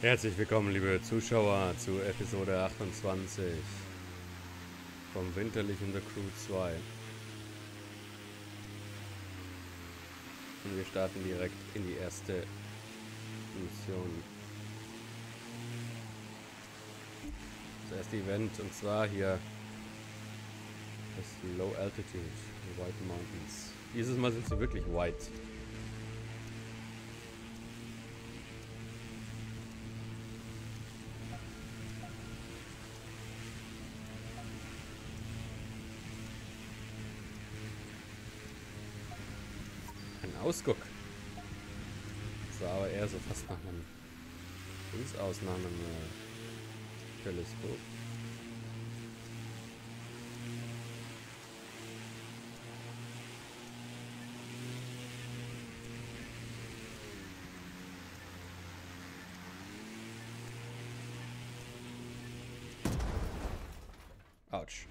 Herzlich willkommen, liebe Zuschauer, zu Episode 28 vom winterlichen The Crew 2. Und wir starten direkt in die erste Mission. Das erste Event, und zwar hier das Low Altitude, die White Mountains. Dieses Mal sind sie wirklich white. Ein Ausguck. Das sah aber eher so fast nach einem Dings aus, nach einem Teleskop. Autsch.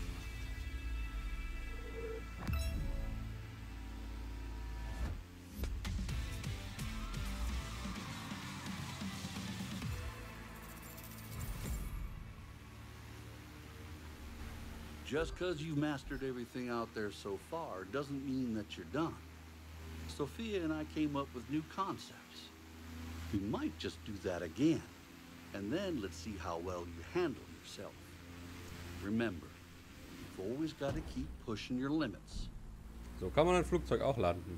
Just because you've mastered everything out there so far doesn't mean that you're done. Sophia and I came up with new concepts. We might just do that again. And then let's see how well you handle yourself. Remember, you've always got to keep pushing your limits. So kann man ein Flugzeug auch landen.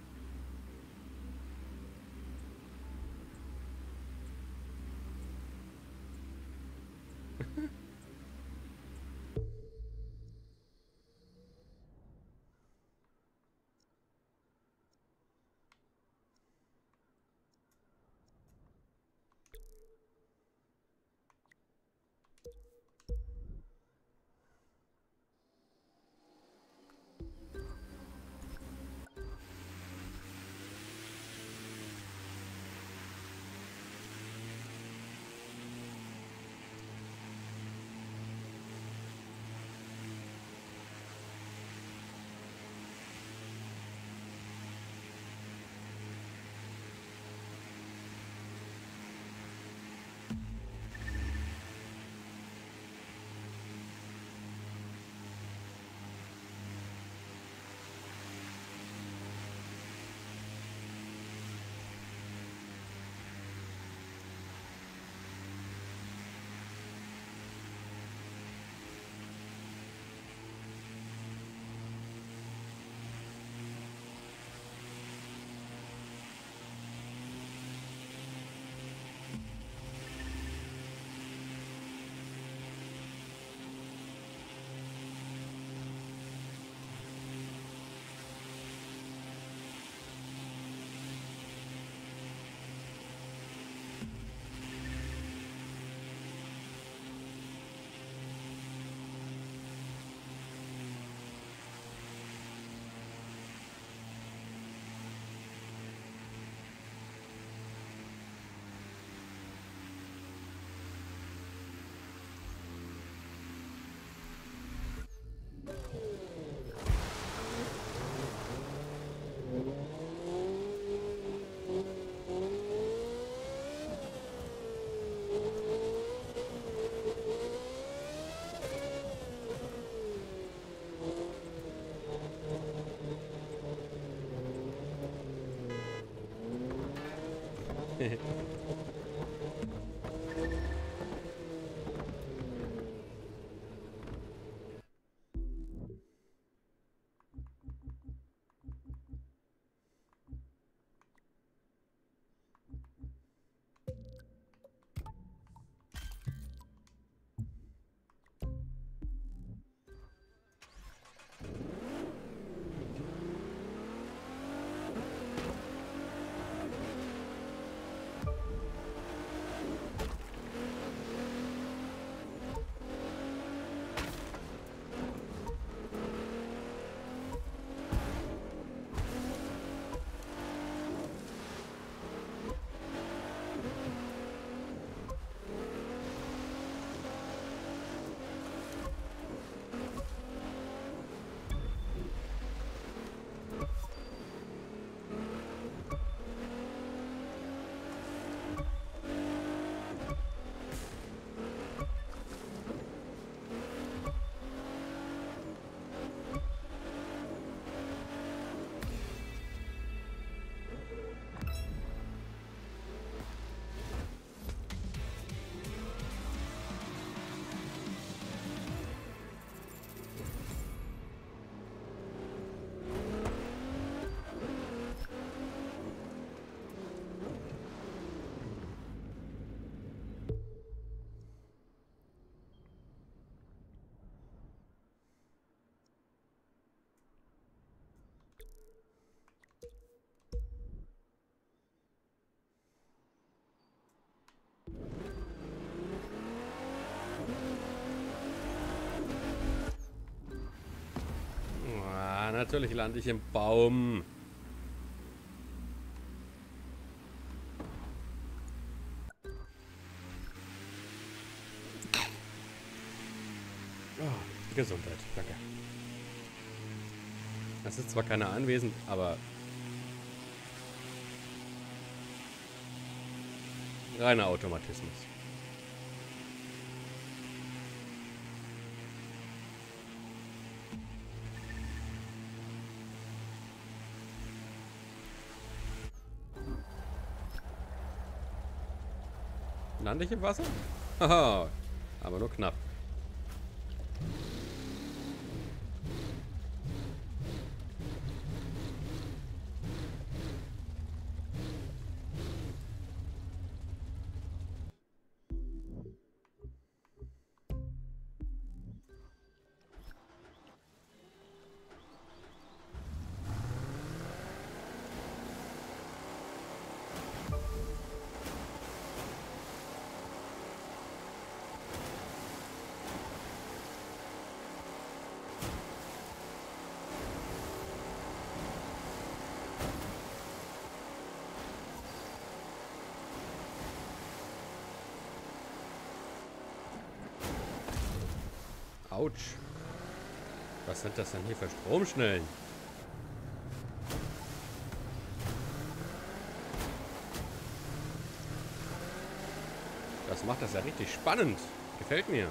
natürlich lande ich im Baum. Oh, Gesundheit, danke. Das ist zwar keiner anwesend, aber reiner Automatismus. Lande ich im Wasser? Haha, aber nur knapp. Autsch. Was sind das denn hier für Stromschnellen? Das macht das ja richtig spannend. Gefällt mir.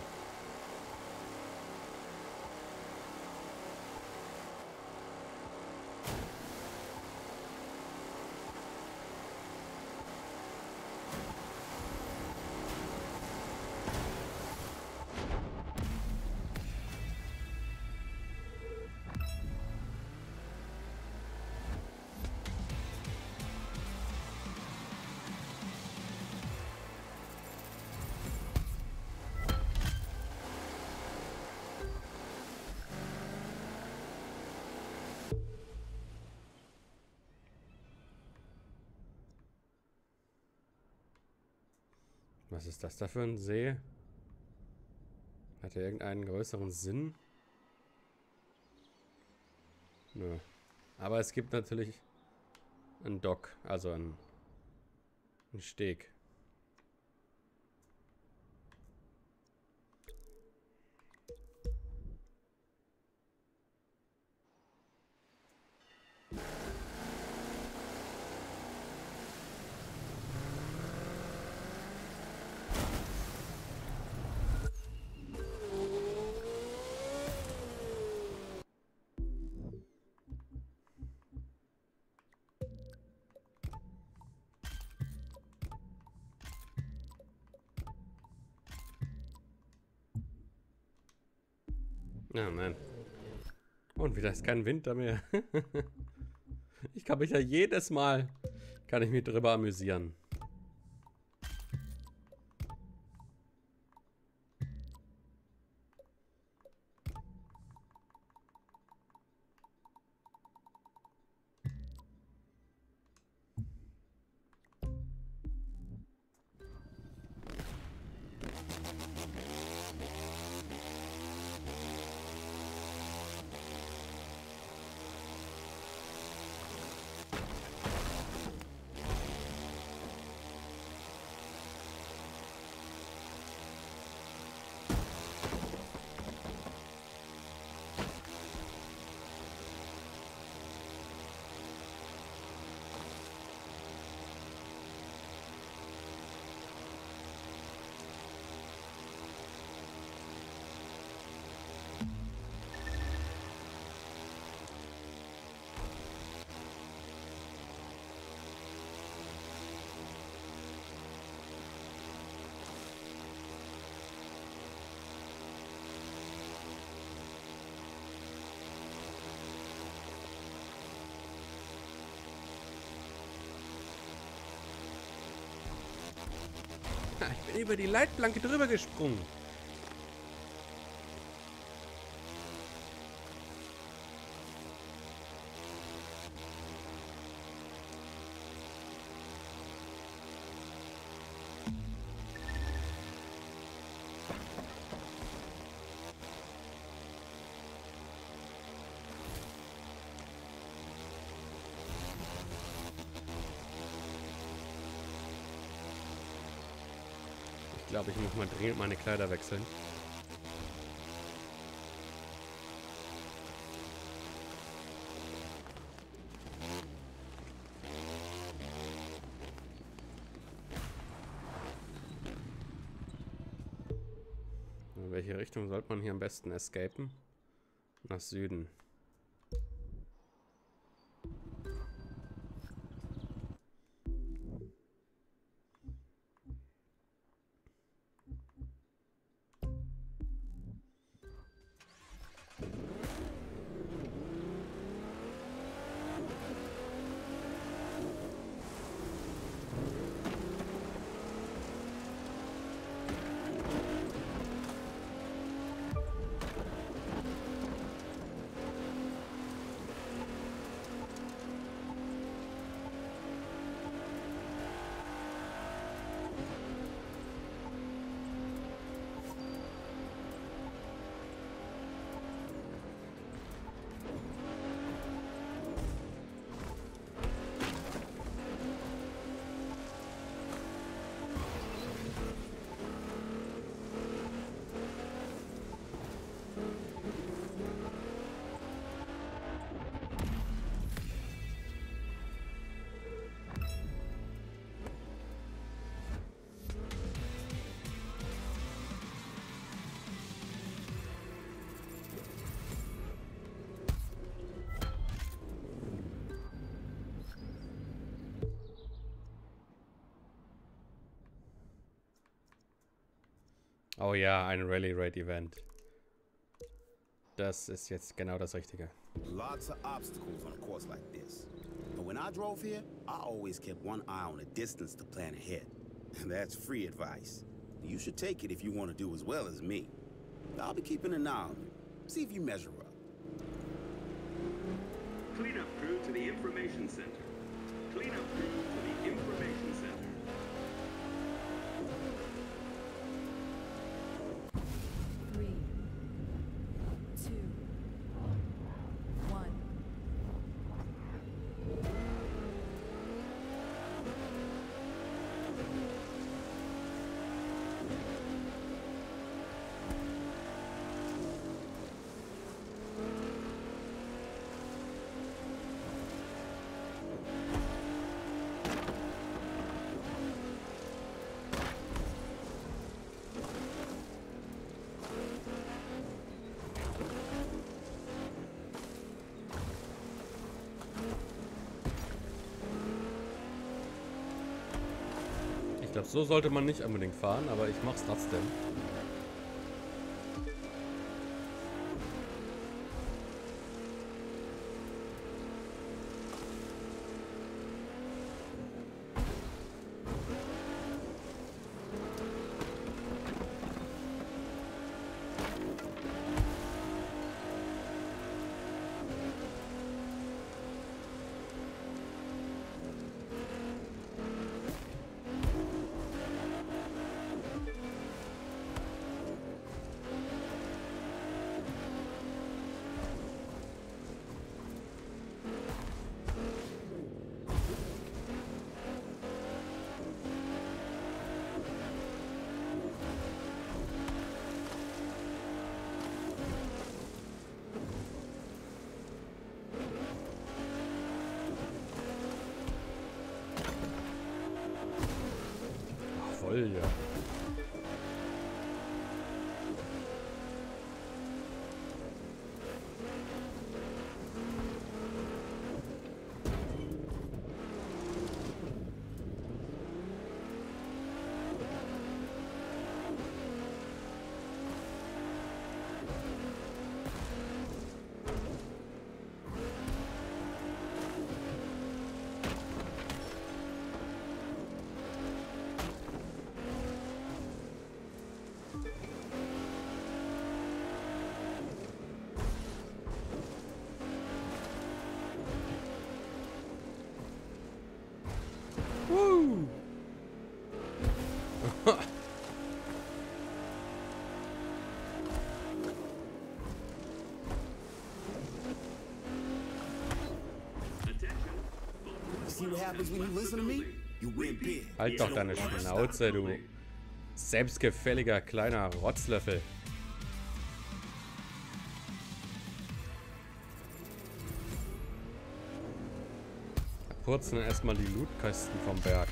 Was ist das da für ein See? Hat er irgendeinen größeren Sinn? Nö. Aber es gibt natürlich einen Dock, also einen Steg. Ja, nein. Und wieder ist kein Winter mehr. Ich kann mich ja jedes Mal, kann ich mich drüber amüsieren. Ich bin über die Leitplanke drüber gesprungen. glaube, ich muss mal dringend meine Kleider wechseln. In welche Richtung sollte man hier am besten escapen? Nach Süden. Oh ja, ein Rally Raid Event. Das ist jetzt genau das Richtige. Lots of obstacles on a course like this. But when I drove here, I always kept one eye on the distance to plan ahead. And that's free advice. You should take it if you want to do as well as me. I'll be keeping an eye on you. See if you measure up. Cleanup crew to the information center. Cleanup crew to the information center. Ich glaube, so sollte man nicht unbedingt fahren, aber ich mach's trotzdem. Voll, ja. Woo! See what happens when you listen to me? You win big. Halt doch deine Schnauze, du. Selbstgefälliger kleiner Rotzlöffel. Purzeln erstmal die Lootkästen vom Berg.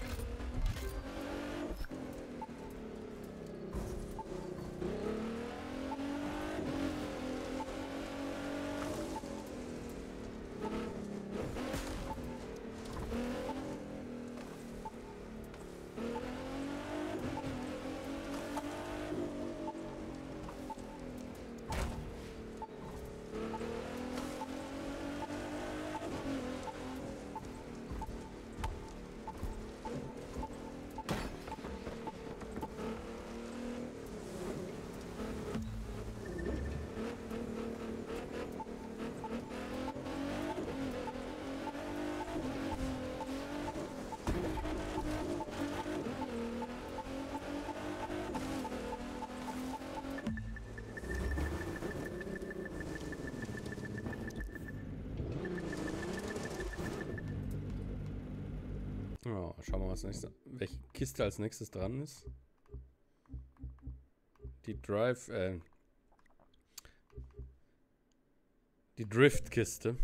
Ja, schauen wir mal, welche Kiste als nächstes dran ist. Die die Drift-Kiste.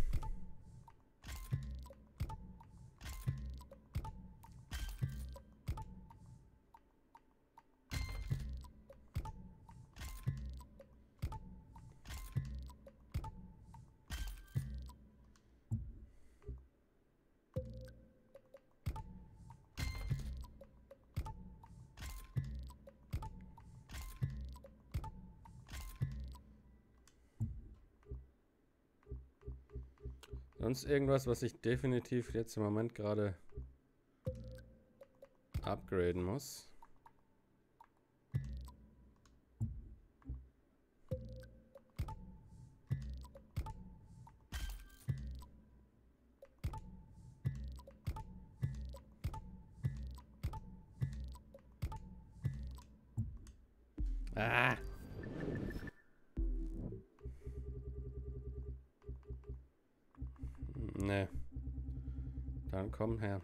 Sonst irgendwas, was ich definitiv jetzt im Moment gerade upgraden muss. Ah! Nee. Dann komm her.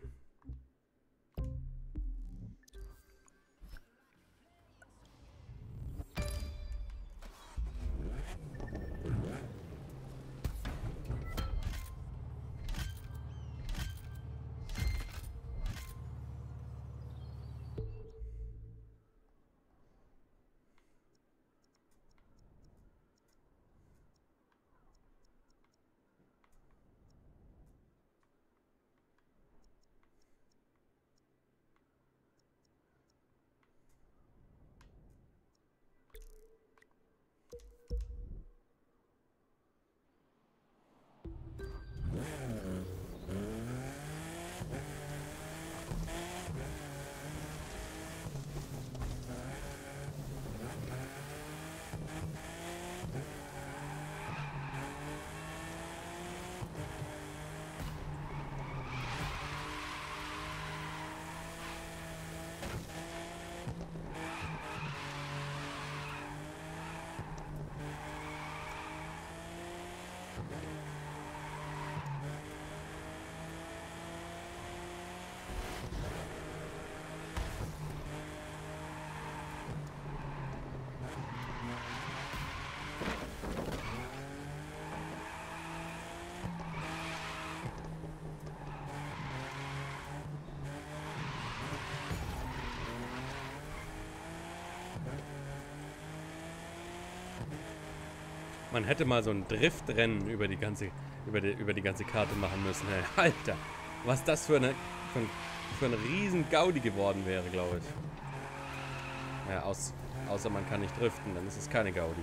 Man hätte mal so ein Driftrennen über die ganze Karte machen müssen. Hey, Alter, was das für ein riesen Gaudi geworden wäre, glaube ich. Ja, außer man kann nicht driften, dann ist es keine Gaudi.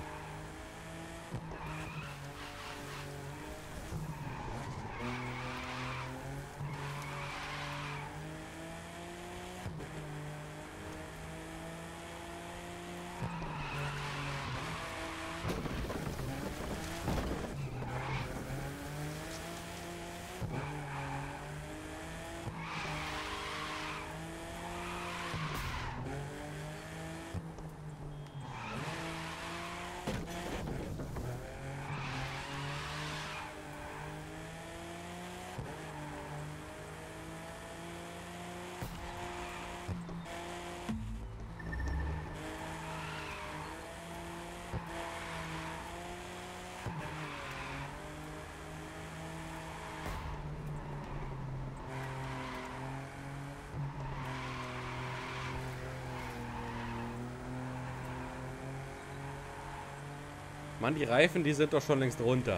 Mann, die Reifen, die sind doch schon längst runter.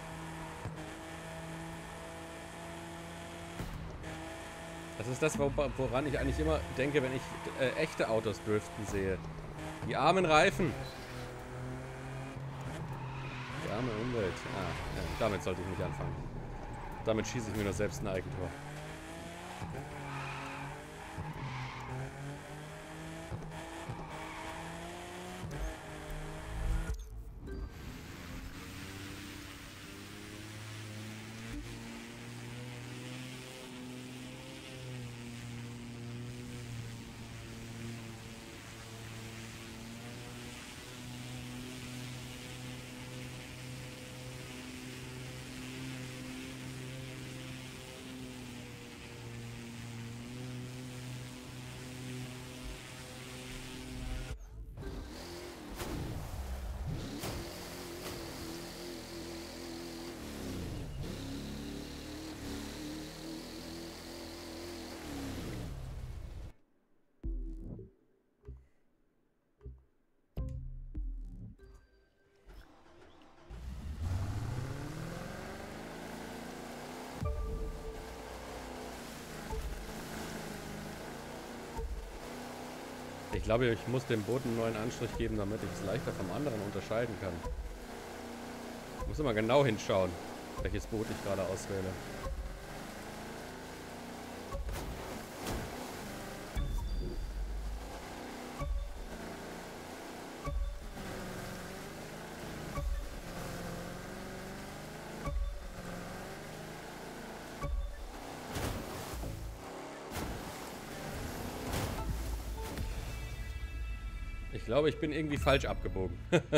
Das ist das, woran ich eigentlich immer denke, wenn ich echte Autos driften sehe. Die armen Reifen. Die arme Umwelt. Ah, ja, damit sollte ich nicht anfangen. Damit schieße ich mir nur selbst ein Eigentor. Ich glaube, ich muss dem Boot einen neuen Anstrich geben, damit ich es leichter vom anderen unterscheiden kann. Ich muss immer genau hinschauen, welches Boot ich gerade auswähle. Ich glaube, ich bin irgendwie falsch abgebogen.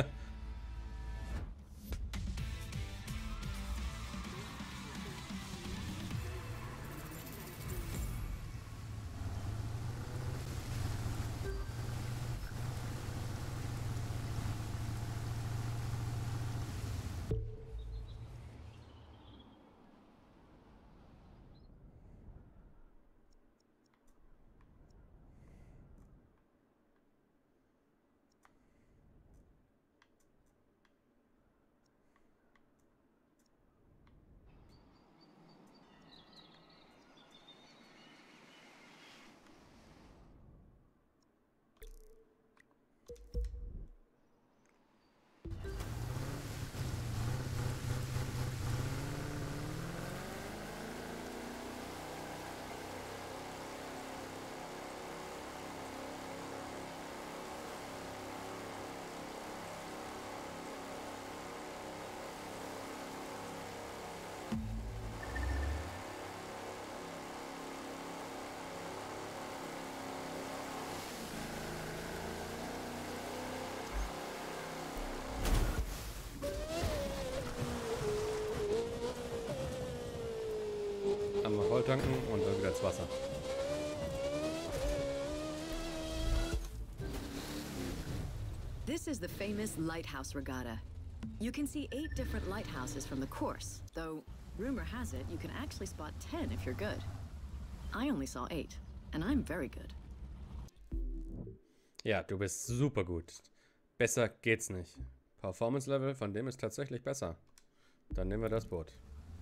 Einmal voll tanken und dann wieder ins Wasser. This is the famous Lighthouse Regatta. You can see 8 different lighthouses from the course, though rumor has it you can actually spot 10 if you're good. I only saw 8, and I'm very good. Ja, du bist super gut. Besser geht's nicht. Performance Level von dem ist tatsächlich besser. Dann nehmen wir das Boot.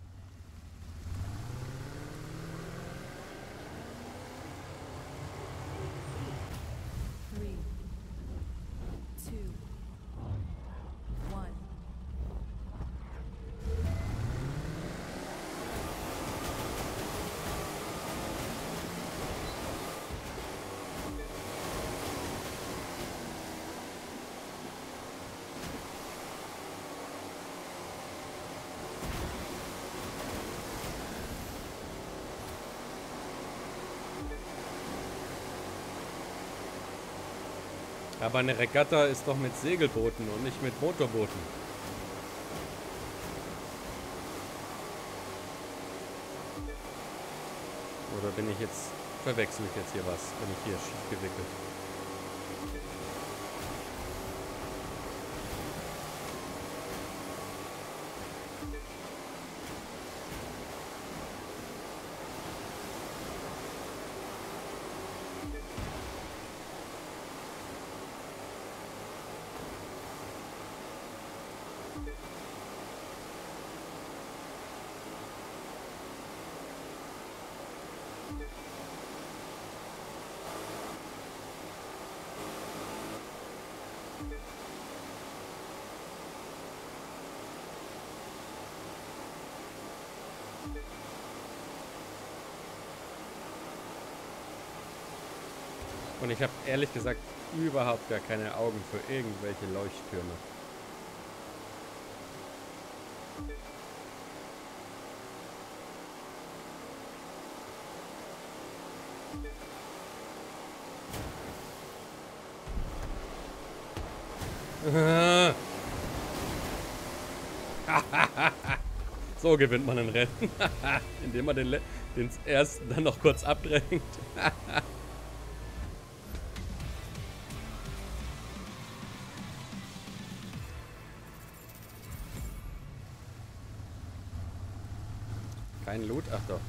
Aber eine Regatta ist doch mit Segelbooten und nicht mit Motorbooten. Oder bin ich jetzt... verwechsel ich jetzt hier was, bin ich hier schief gewickelt? Und ich habe ehrlich gesagt überhaupt gar keine Augen für irgendwelche Leuchttürme. So gewinnt man ein Rennen. Indem man den ersten dann noch kurz abdrängt. Kein Loot? Ach doch.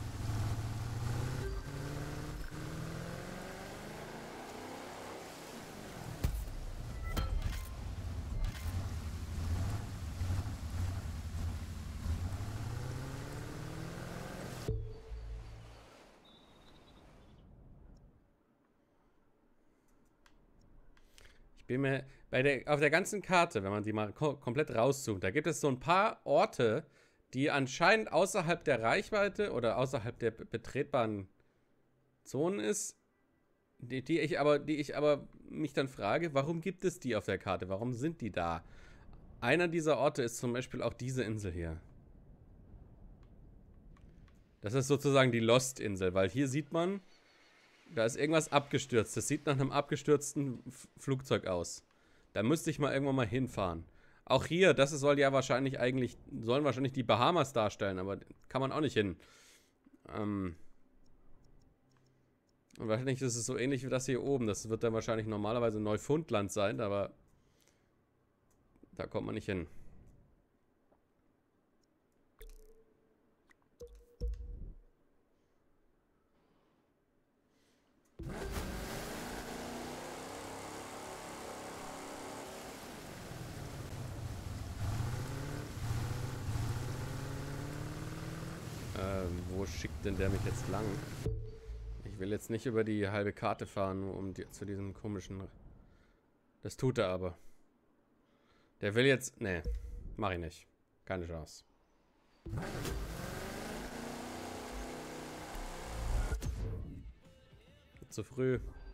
Ich bin mir auf der ganzen Karte, wenn man die mal komplett rauszoomt, da gibt es so ein paar Orte, die anscheinend außerhalb der Reichweite oder außerhalb der betretbaren Zonen ist, die ich aber mich dann frage, warum gibt es die auf der Karte? Warum sind die da? Einer dieser Orte ist zum Beispiel auch diese Insel hier. Das ist sozusagen die Lost-Insel, weil hier sieht man, da ist irgendwas abgestürzt. Das sieht nach einem abgestürzten Flugzeug aus. Da müsste ich mal irgendwann mal hinfahren. Auch hier, das soll ja wahrscheinlich sollen wahrscheinlich die Bahamas darstellen, aber kann man auch nicht hin. Und wahrscheinlich ist es so ähnlich wie das hier oben. Das wird dann wahrscheinlich normalerweise Neufundland sein, aber da kommt man nicht hin. Wo schickt denn der mich jetzt lang? Ich will jetzt nicht über die halbe Karte fahren, um zu diesem komischen... Das tut er aber. Der will jetzt... Nee, mach ich nicht. Keine Chance. Zu früh.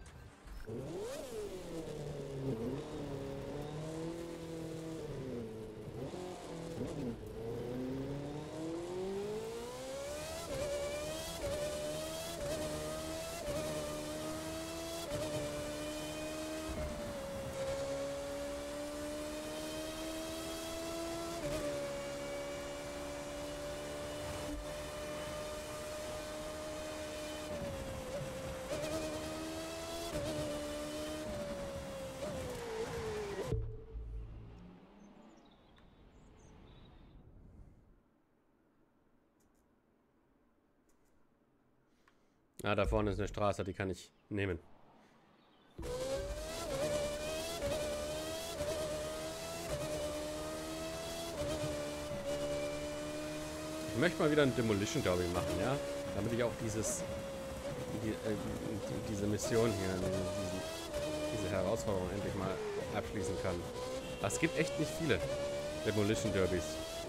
Ah, da vorne ist eine Straße, die kann ich nehmen. Ich möchte mal wieder ein Demolition Derby machen, ja? Damit ich auch diese Mission hier, diese Herausforderung endlich mal abschließen kann. Aber es gibt echt nicht viele Demolition Derbys.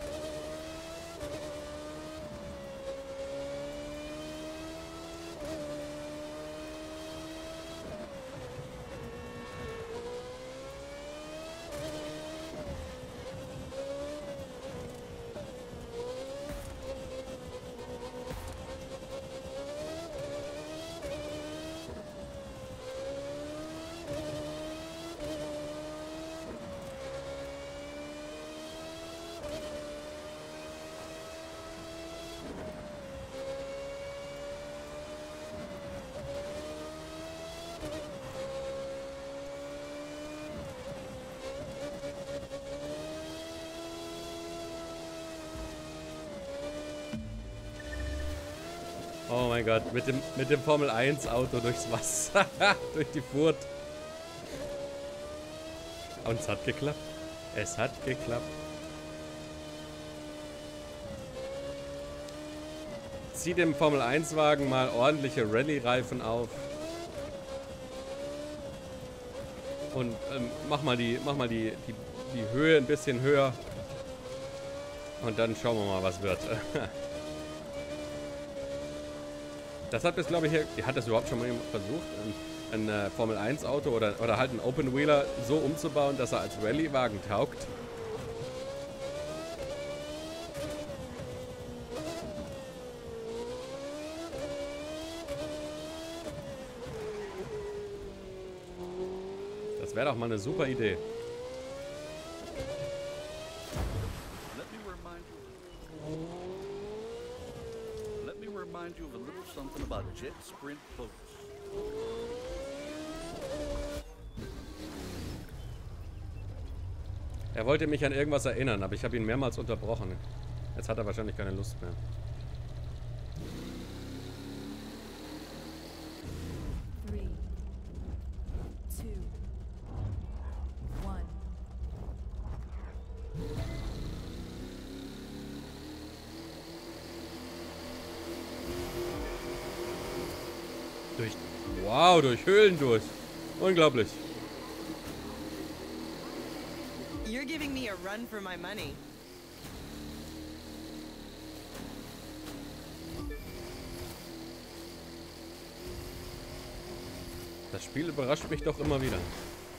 Oh mein Gott, mit dem Formel 1 Auto durchs Wasser, durch die Furt. Und es hat geklappt. Es hat geklappt. zieh dem Formel-1-Wagen mal ordentliche Rallye-Reifen auf. Und mach mal die Höhe ein bisschen höher. Und dann schauen wir mal, was wird. Das hat jetzt, glaube ich, hat das überhaupt schon mal jemand versucht, ein Formel-1-Auto oder halt ein Open-Wheeler so umzubauen, dass er als Rallye-Wagen taugt. Das wäre doch mal eine super Idee. Let me remind you of a little something about jet sprint boats. Er wollte mich an irgendwas erinnern, aber ich habe ihn mehrmals unterbrochen. Jetzt hat er wahrscheinlich keine Lust mehr. Wow, durch Höhlen durch. Unglaublich. You're giving me a run for my money. Das Spiel überrascht mich doch immer wieder.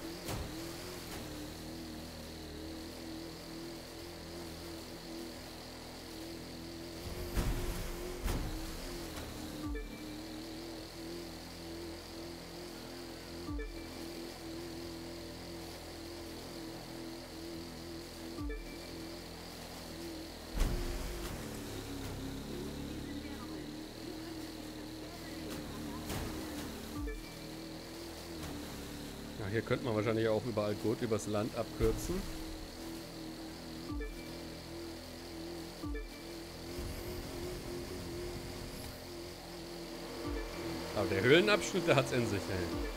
Hier könnte man wahrscheinlich auch überall gut übers Land abkürzen. Aber der Höhlenabschnitt, der hat's in sich, ey.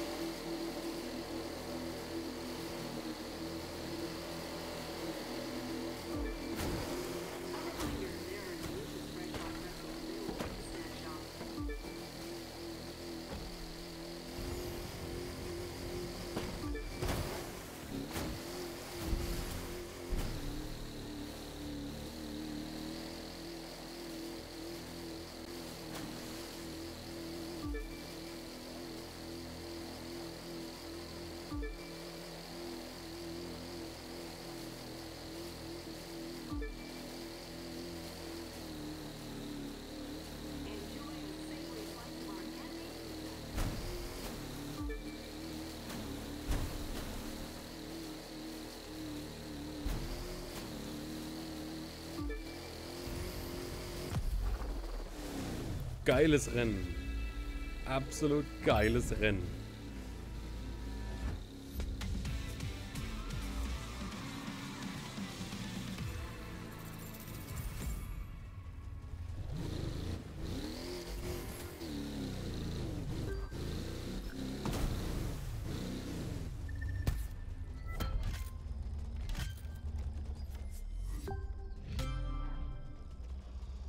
Geiles Rennen. Absolut geiles Rennen.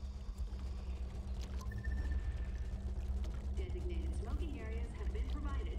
Designated smoking areas have been provided.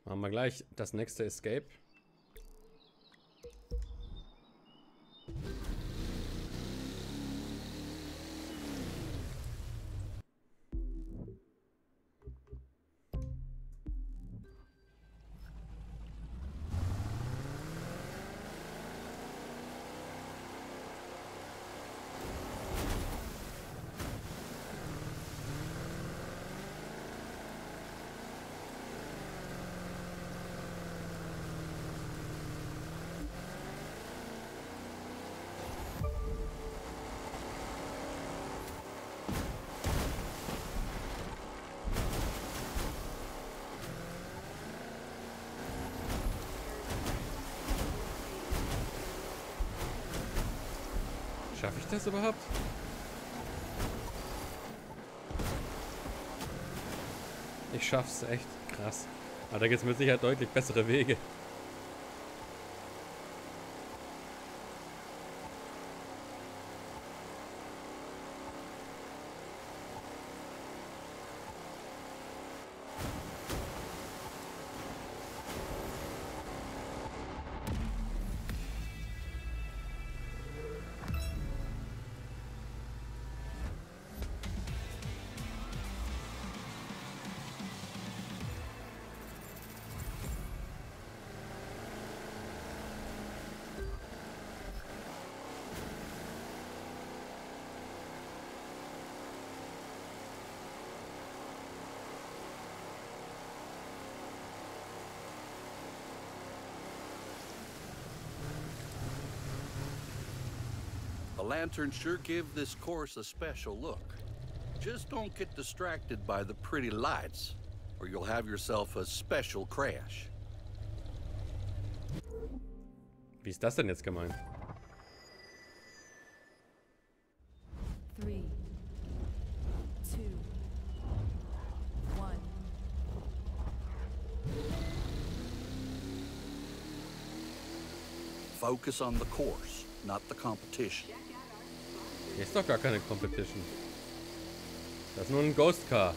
Machen wir gleich das nächste Escape. Schaffe ich das überhaupt? Ich schaff's, echt krass. Aber da gibt es mit Sicherheit deutlich bessere Wege. The lanterns sure give this course a special look. Just don't get distracted by the pretty lights, or you'll have yourself a special crash. Wie ist das denn jetzt gemeint? 3, 2, 1. Focus on the course, not the competition. Hier ist doch gar keine Competition. Das ist nur ein Ghost Car.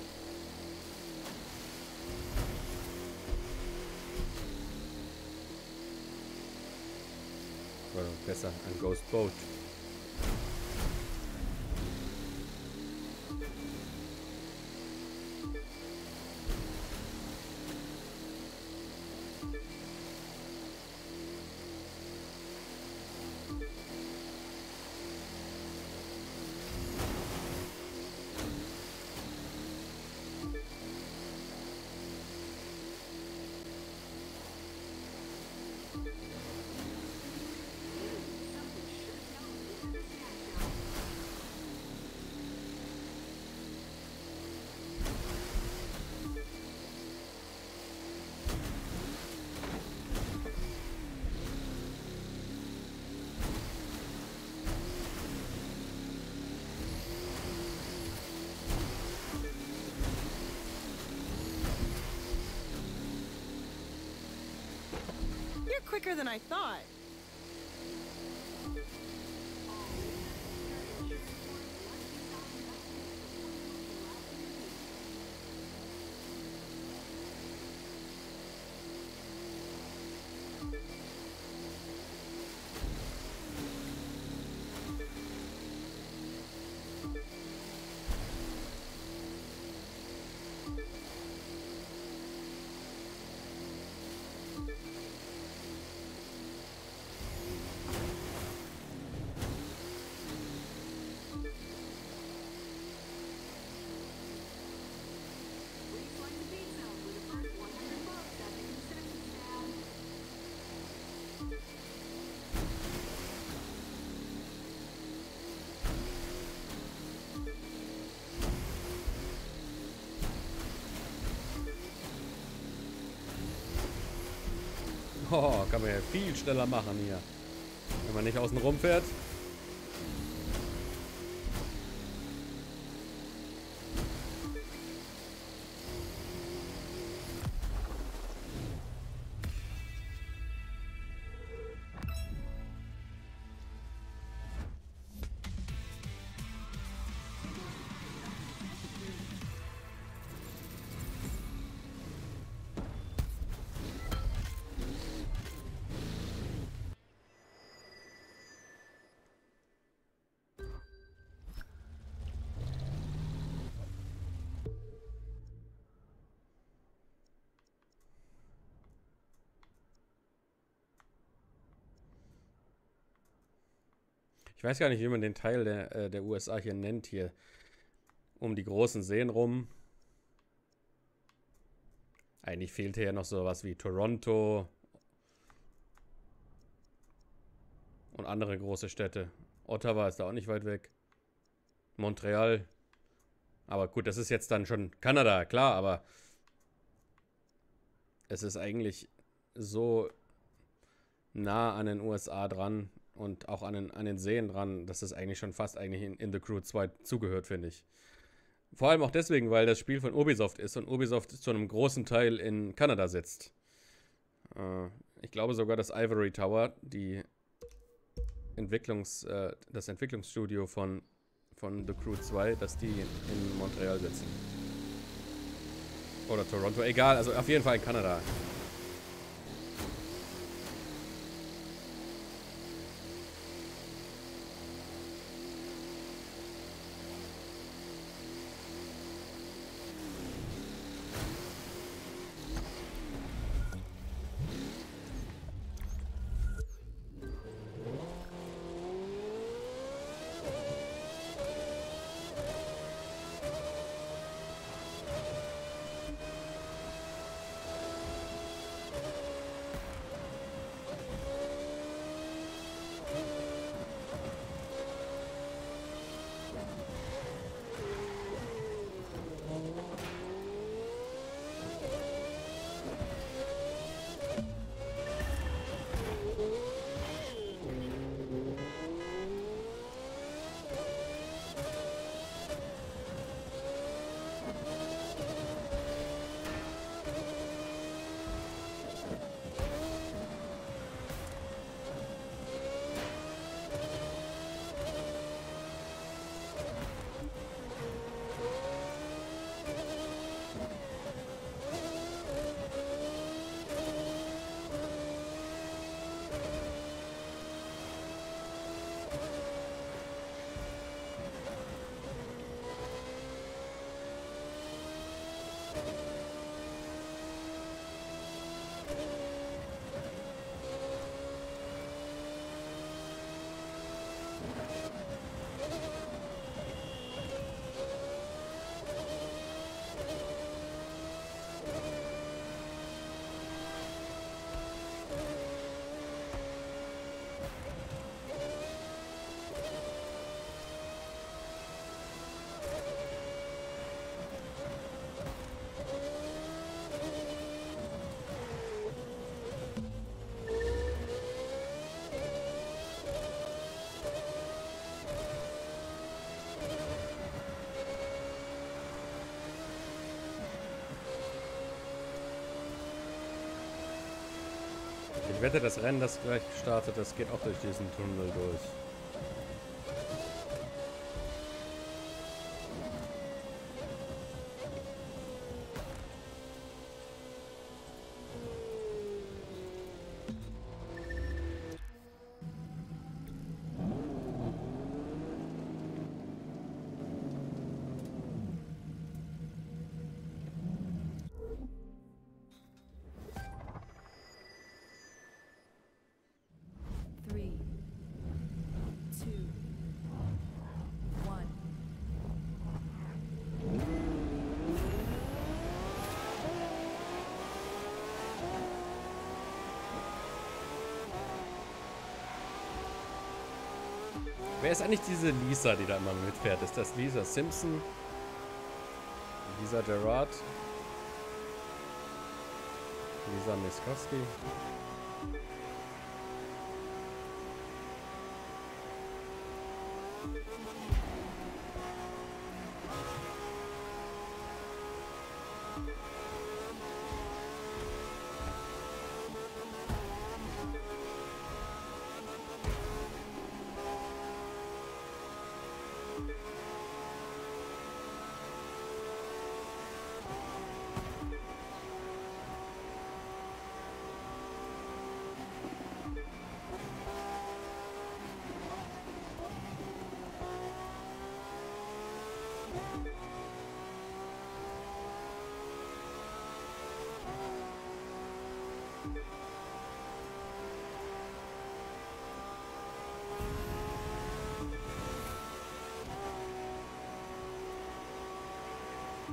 Oder besser, ein Ghost Boat. You're quicker than I thought. Oh, kann man ja viel schneller machen hier. Wenn man nicht außen rum fährt. Ich weiß gar nicht, wie man den Teil der USA hier nennt, hier um die großen Seen rum. Eigentlich fehlt hier ja noch sowas wie Toronto und andere große Städte. Ottawa ist da auch nicht weit weg. Montreal. Aber gut, das ist jetzt dann schon Kanada, klar, aber es ist eigentlich so nah an den USA dran und auch an den Seen dran, dass es eigentlich schon fast eigentlich in The Crew 2 zugehört, finde ich. Vor allem auch deswegen, weil das Spiel von Ubisoft ist und Ubisoft zu einem großen Teil in Kanada sitzt. Ich glaube sogar, dass Ivory Tower, das Entwicklungsstudio von The Crew 2, dass die in Montreal sitzen. Oder Toronto, egal, also auf jeden Fall in Kanada. Ich wette, das Rennen, das gleich startet, das geht auch durch diesen Tunnel durch. Wer ist eigentlich diese Lisa, die da immer mitfährt? Ist das Lisa Simpson? Lisa Gerard? Lisa Miskowski?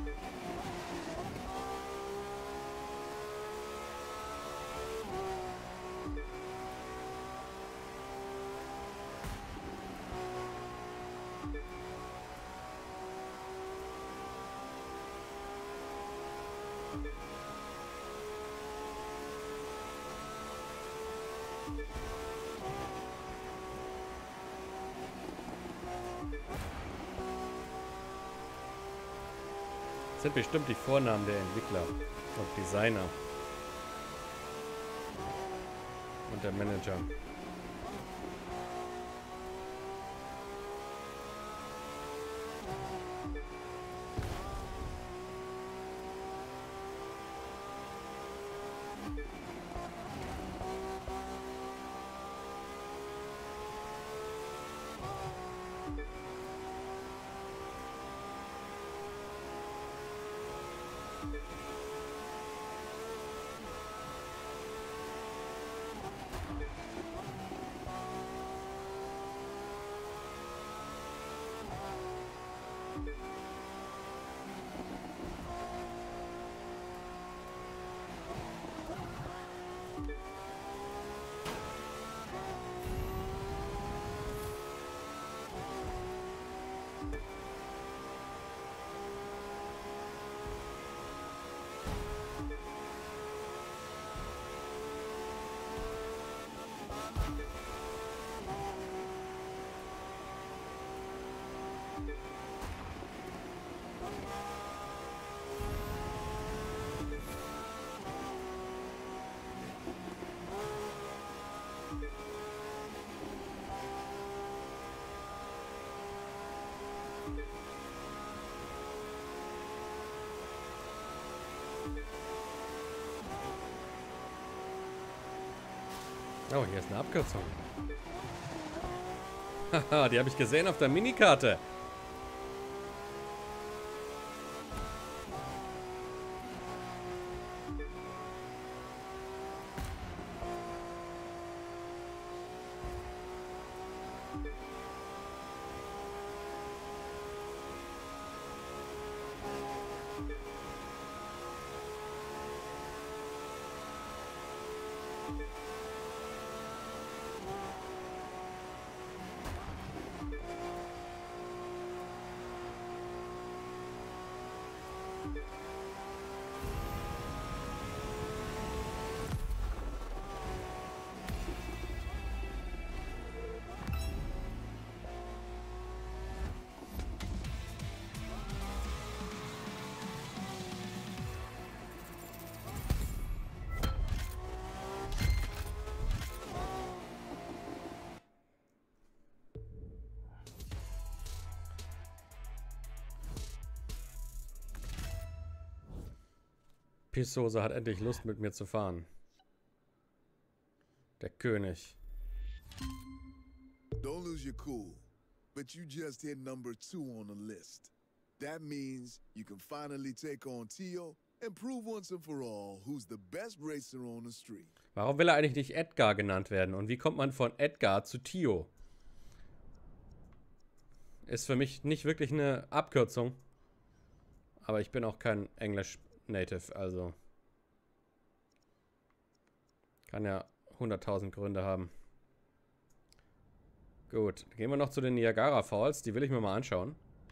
Das sind bestimmt die Vornamen der Entwickler und Designer. Und der Manager. Oh, hier ist eine Abkürzung. Haha, die habe ich gesehen auf der Minikarte. Pissose hat endlich Lust, mit mir zu fahren. Der König. Don't lose your cool, but you just hit number 2 on the list. That means you can finally take on Tio and prove once and for all who's the best racer on the street. Warum will er eigentlich nicht Edgar genannt werden? Und wie kommt man von Edgar zu Tio? Ist für mich nicht wirklich eine Abkürzung. Aber ich bin auch kein Englisch-Native, also kann ja 100.000 Gründe haben. Gut, gehen wir noch zu den Niagara Falls. Die will ich mir mal anschauen.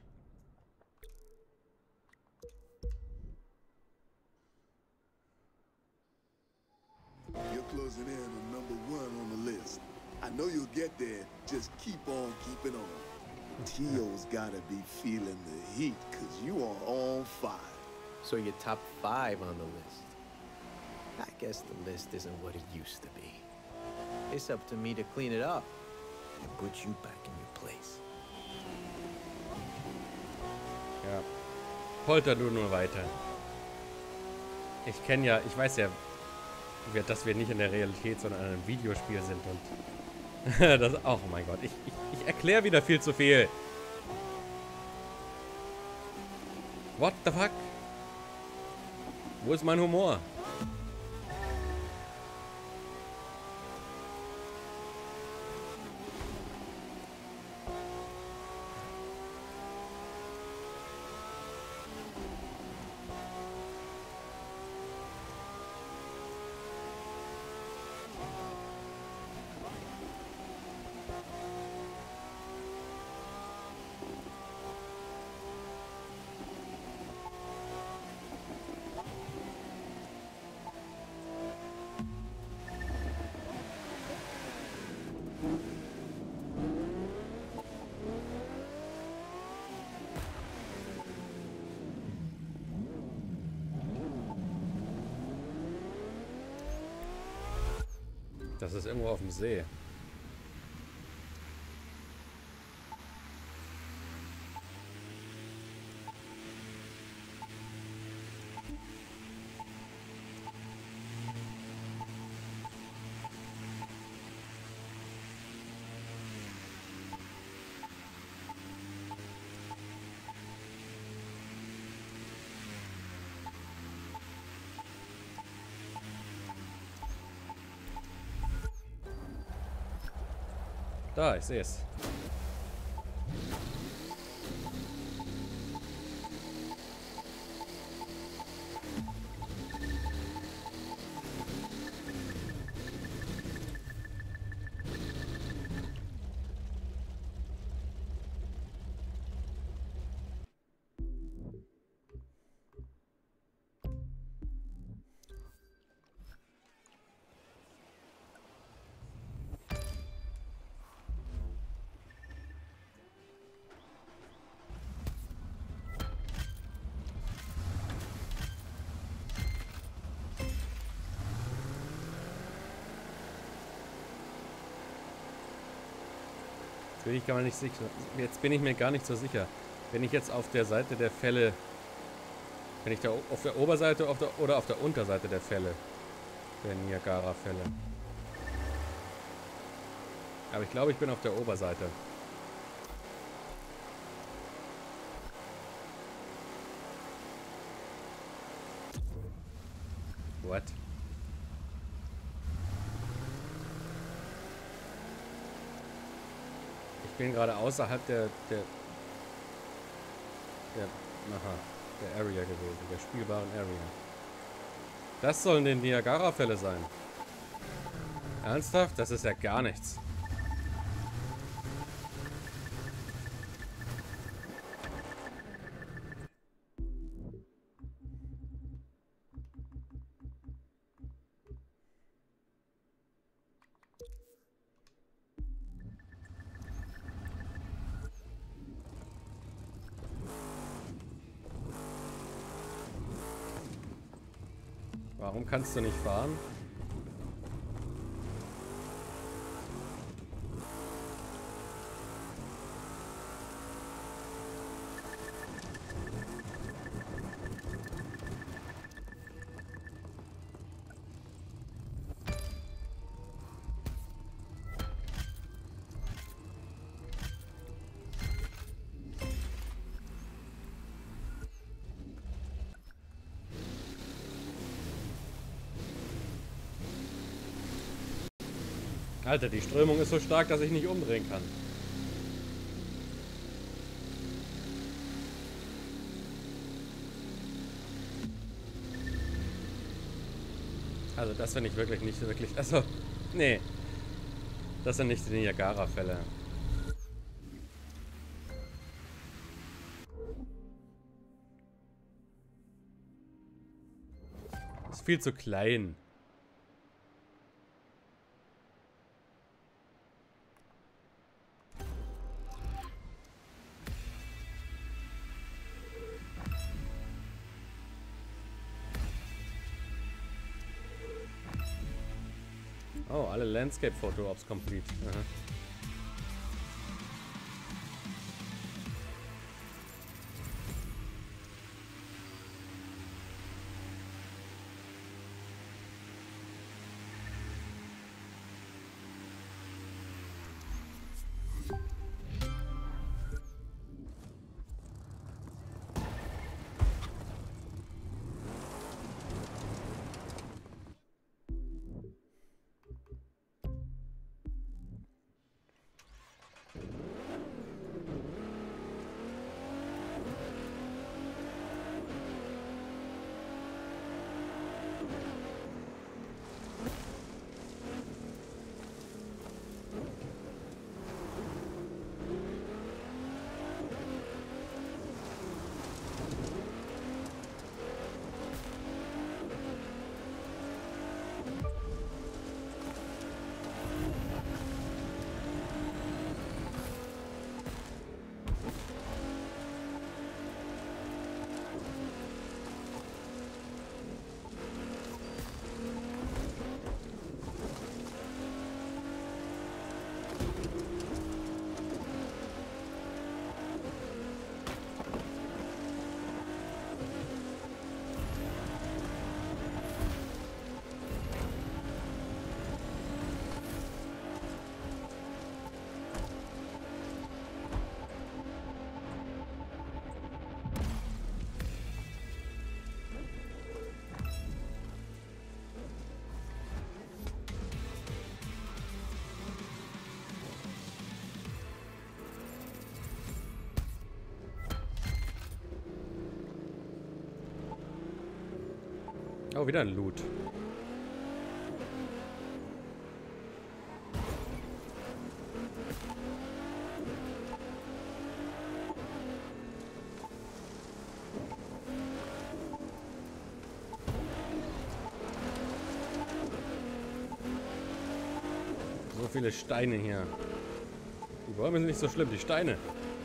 You're closing in on number 1 on the list. I know you'll get there. Just keep on keeping on. Tio's gotta be feeling the heat, cause you are on fire. So you're top 5 on the list. I guess the list isn't what it used to be. It's up to me to clean it up and put you back in your place. Ja. Polter du nur weiter. Ich weiß ja, dass wir nicht in der Realität, sondern in einem Videospiel sind und das, oh mein Gott, ich erkläre wieder viel zu viel. What the fuck? Wo ist mein Humor? Das ist irgendwo auf dem See. Da, ich sehe es. Jetzt bin ich mir gar nicht so sicher. Bin ich jetzt auf der Seite der Fälle... Bin ich da auf der Oberseite oder auf der Unterseite der Fälle? Der Niagara-Fälle. Aber ich glaube, ich bin auf der Oberseite. What? Ich bin gerade außerhalb der Area gewesen, der spielbaren Area. Das sollen die Niagara-Fälle sein. Ernsthaft? Das ist ja gar nichts. Warum kannst du nicht fahren? Alter, die Strömung ist so stark, dass ich nicht umdrehen kann. Also das finde ich wirklich nicht wirklich... Also, nee. Das sind nicht die Niagara-Fälle. Ist viel zu klein. Oh, alle Landscape-Photo-Ops complete. Aha. Oh, wieder ein Loot. So viele Steine hier. Die Bäume sind nicht so schlimm, die Steine.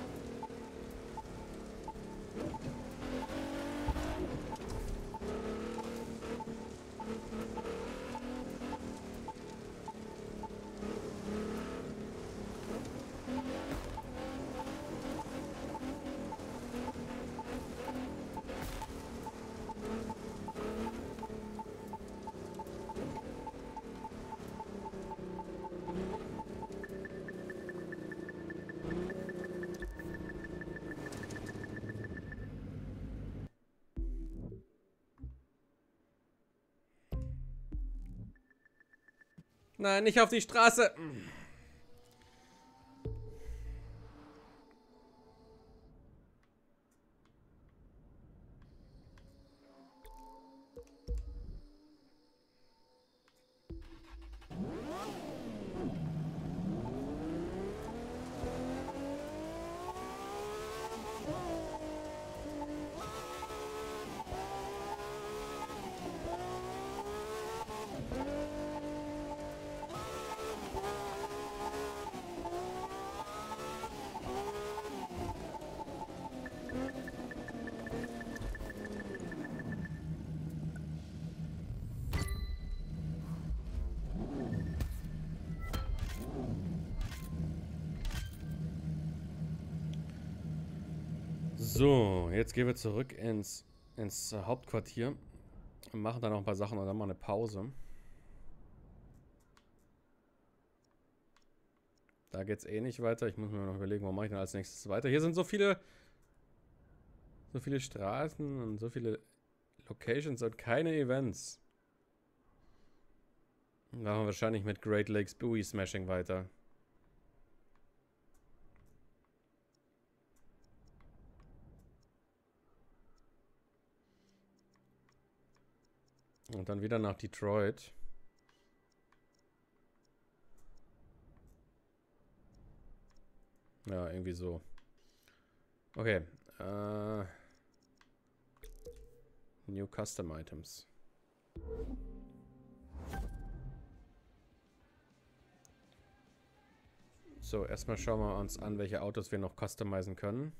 Nein, nicht auf die Straße. So, jetzt gehen wir zurück ins Hauptquartier und machen dann noch ein paar Sachen und dann mal eine Pause. Da geht's eh nicht weiter. Ich muss mir noch überlegen, wo mache ich dann als nächstes weiter. Hier sind so viele Straßen und so viele Locations und keine Events. Dann machen wir wahrscheinlich mit Great Lakes Buoy Smashing weiter. Und dann wieder nach Detroit. Ja, irgendwie so. Okay. New Custom Items. So, erstmal schauen wir uns an, welche Autos wir noch customizen können.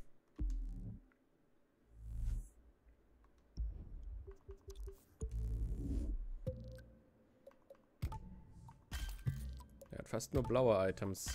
Er hat fast nur blaue Items.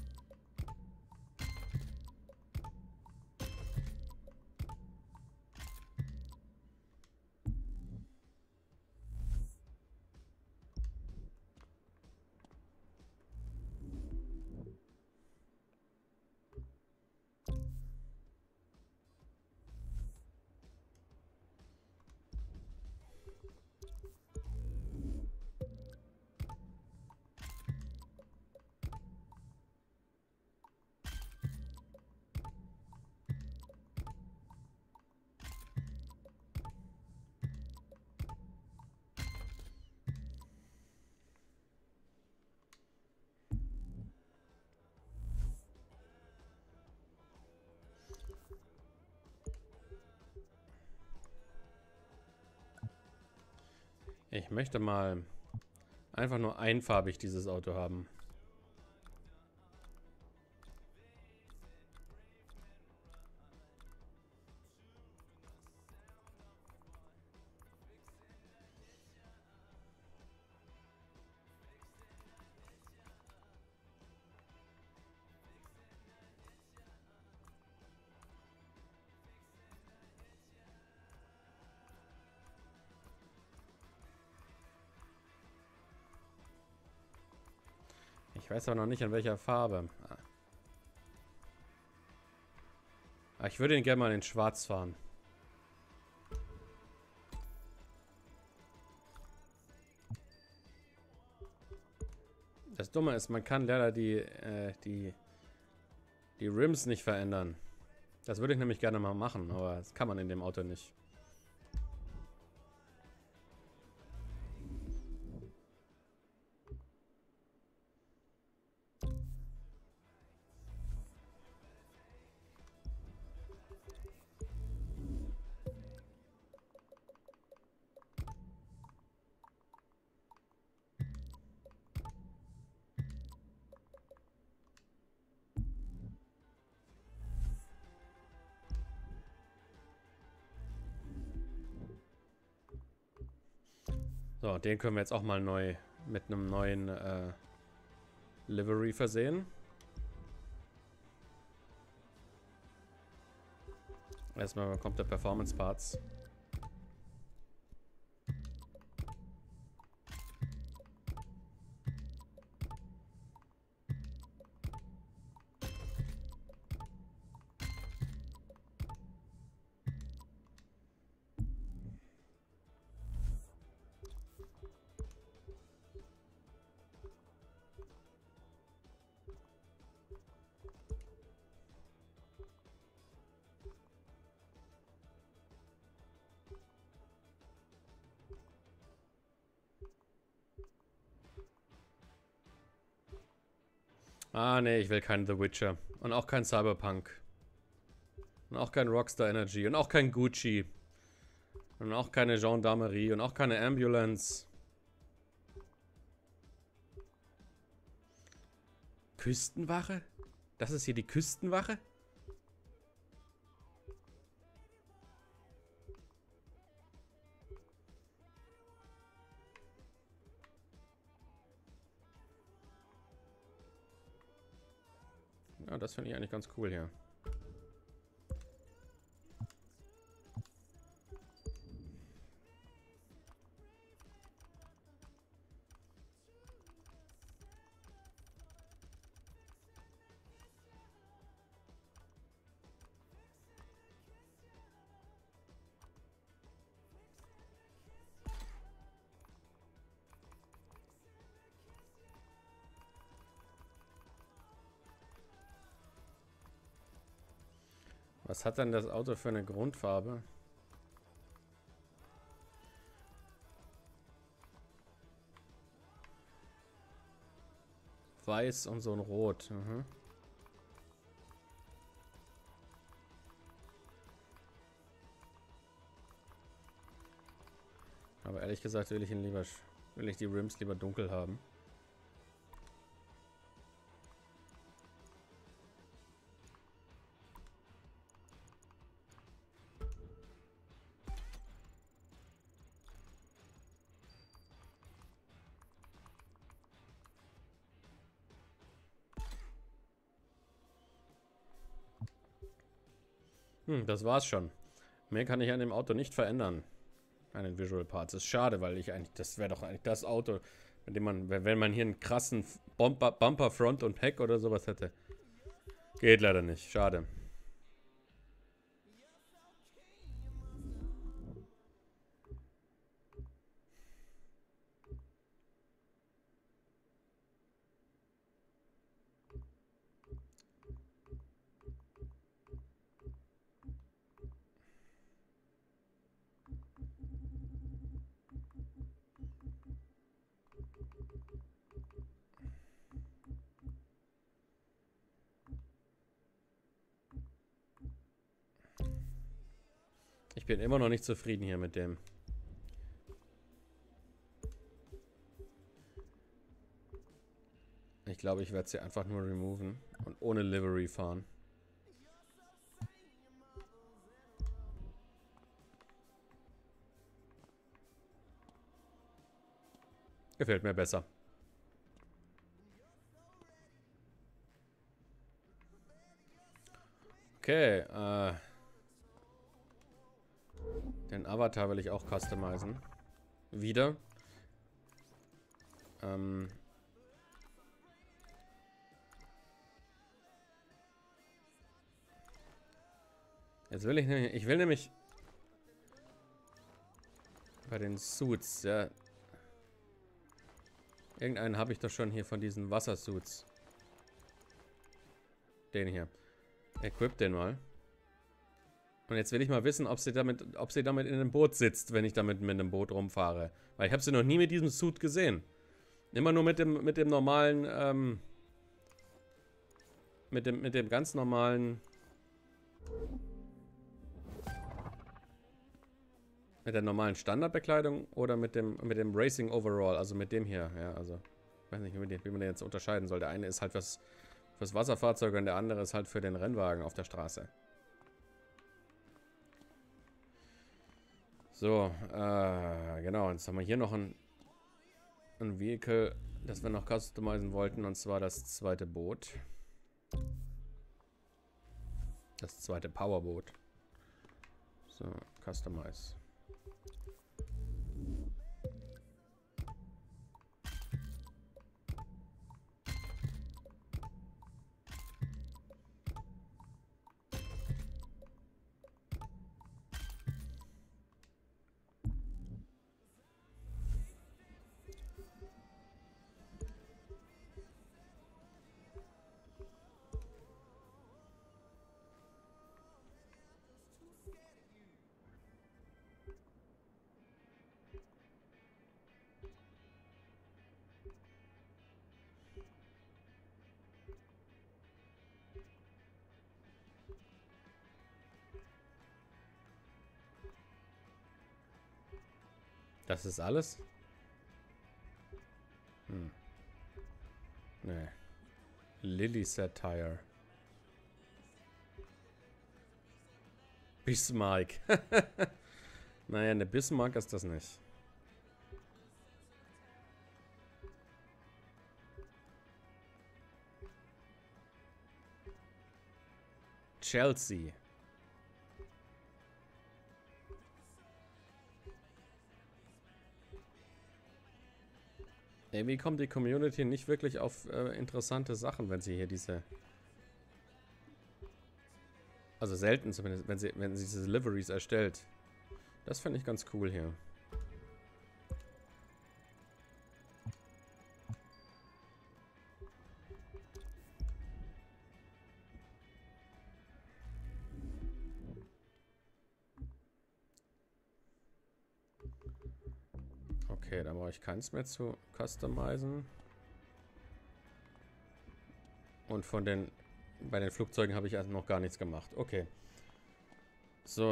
Ich möchte mal einfach nur einfarbig dieses Auto haben. Ich weiß aber noch nicht, in welcher Farbe. Ah, ich würde ihn gerne mal in Schwarz fahren. Das Dumme ist, man kann leider die Rims nicht verändern. Das würde ich nämlich gerne mal machen, aber das kann man in dem Auto nicht. So, den können wir jetzt auch mal neu mit einem neuen Livery versehen. Erstmal kommt der Performance Parts. Ah, nee, ich will keinen The Witcher. Und auch kein Cyberpunk. Und auch kein Rockstar Energy. Und auch kein Gucci. Und auch keine Gendarmerie. Und auch keine Ambulance. Küstenwache? Das ist hier die Küstenwache? Ja, das finde ich eigentlich ganz cool hier. Was hat denn das Auto für eine Grundfarbe? Weiß und so ein Rot. Mhm. Aber ehrlich gesagt will ich die Rims lieber dunkel haben. Das war's schon. Mehr kann ich an dem Auto nicht verändern. An den Visual Parts. Ist schade, weil das wäre doch eigentlich das Auto, mit dem man, wenn man hier einen krassen Bumper, Front und Heck oder sowas hätte. Geht leider nicht. Schade. Ich bin immer noch nicht zufrieden hier mit dem. Ich glaube, ich werde sie einfach nur removen und ohne Livery fahren. Gefällt mir besser. Okay, den Avatar will ich auch customizen. Wieder. Jetzt will ich will nämlich bei den Suits, ja. Irgendeinen habe ich doch schon hier von diesen Wassersuits. Den hier. Equip den mal. Und jetzt will ich mal wissen, ob sie damit in einem Boot sitzt, wenn ich damit mit einem Boot rumfahre. Weil ich habe sie noch nie mit diesem Suit gesehen. Immer nur mit dem normalen, mit dem ganz normalen, mit der normalen Standardbekleidung oder mit dem Racing Overall, also mit dem hier. Ja, also, ich weiß nicht, wie man den jetzt unterscheiden soll. Der eine ist halt fürs Wasserfahrzeug und der andere ist halt für den Rennwagen auf der Straße. So, genau, jetzt haben wir hier noch einen ein Vehicle, das wir noch customizen wollten, und zwar das zweite Boot. Das zweite Powerboot. So, customize. Das ist alles? Nee. Lily Satire. Bismarck. Naja, eine Bismarck ist das nicht. Chelsea. Irgendwie kommt die Community nicht wirklich auf interessante Sachen, wenn sie hier diese... Also selten zumindest, wenn sie diese Liveries erstellt. Das finde ich ganz cool hier. Okay, da brauche ich keins mehr zu customizen. Und von den... Bei den Flugzeugen habe ich erst noch gar nichts gemacht. Okay. So,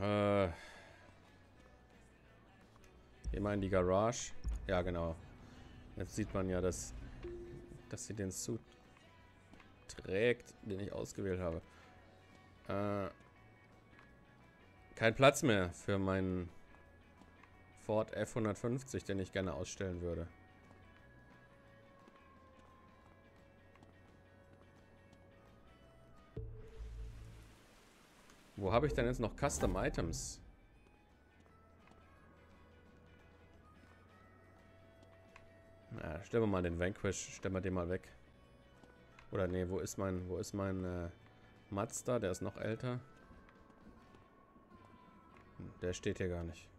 hier mal in die Garage. Ja, genau. Jetzt sieht man ja, dass sie den Suit trägt, den ich ausgewählt habe. Kein Platz mehr für meinen Ford F-150, den ich gerne ausstellen würde. Wo habe ich denn jetzt noch Custom Items? Na, stellen wir mal den Vanquish, stellen wir den mal weg. Oder nee, wo ist mein Mazda? Der ist noch älter. Der steht hier gar nicht.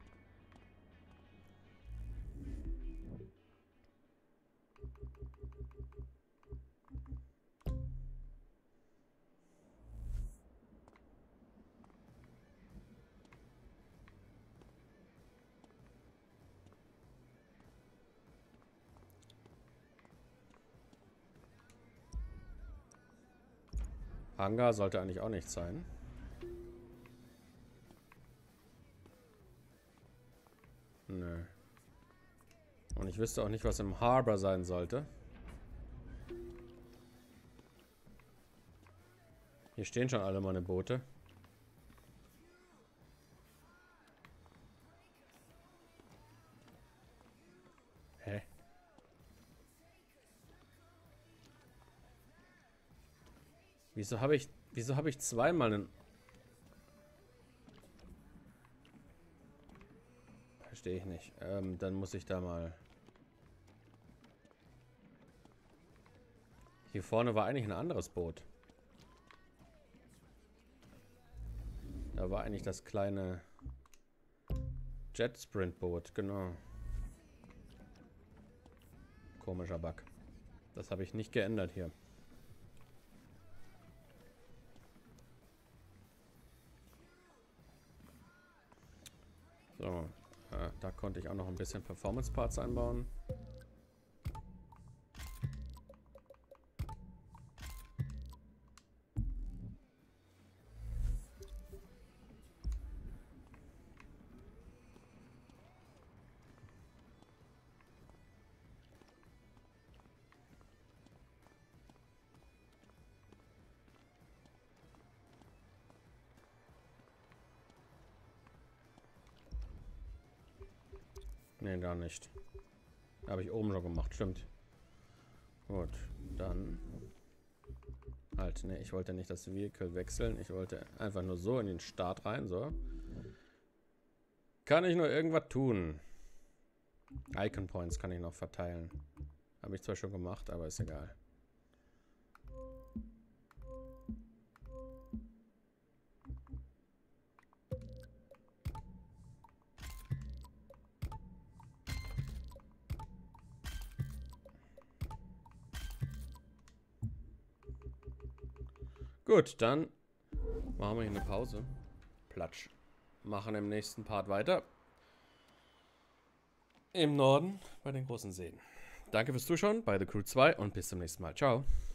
Hangar sollte eigentlich auch nicht sein. Nö. Und ich wüsste auch nicht, was im Harbor sein sollte. Hier stehen schon alle meine Boote. Hä? Wieso habe ich zweimal einen... Verstehe ich nicht. Dann muss ich da mal... Hier vorne war eigentlich ein anderes Boot. Da war eigentlich das kleine Jet Sprint Boot, genau. Komischer Bug. Das habe ich nicht geändert hier. So, da konnte ich auch noch ein bisschen Performance Parts einbauen. Nee, gar nicht. Habe ich oben schon gemacht, stimmt. Gut, dann... Halt, ne, ich wollte nicht das Vehicle wechseln. Ich wollte einfach nur so in den Start rein, so. Kann ich nur irgendwas tun? Icon Points kann ich noch verteilen. Habe ich zwar schon gemacht, aber ist egal. Gut, dann machen wir hier eine Pause. Platsch. Machen im nächsten Part weiter. Im Norden bei den großen Seen. Danke fürs Zuschauen bei The Crew 2 und bis zum nächsten Mal. Ciao.